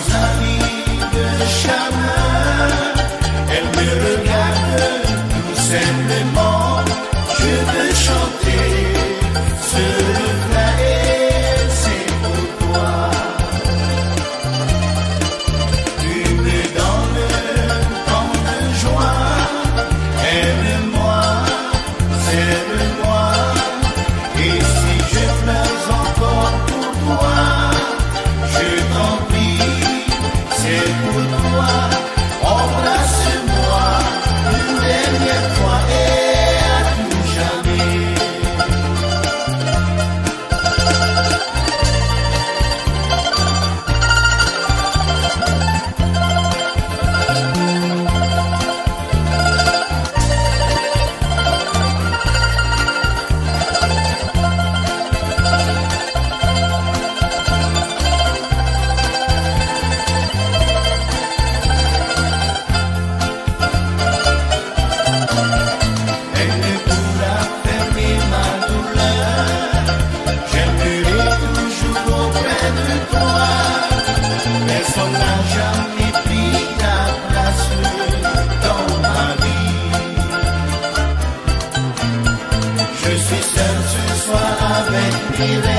amis de chemin, elle me regarde tout simplement. Je veux chanter ce refrain et c'est pour toi. Tu me donnes tant de joie, aime-moi, serre-moi. Et si je pleure encore pour toi, je t'en prie, c'est pour toi. Embrasse-moi une dernière fois et à tout jamais. Personne n'a jamais pris ta place dans ma vie. Je suis seul ce soir avec mes rêves.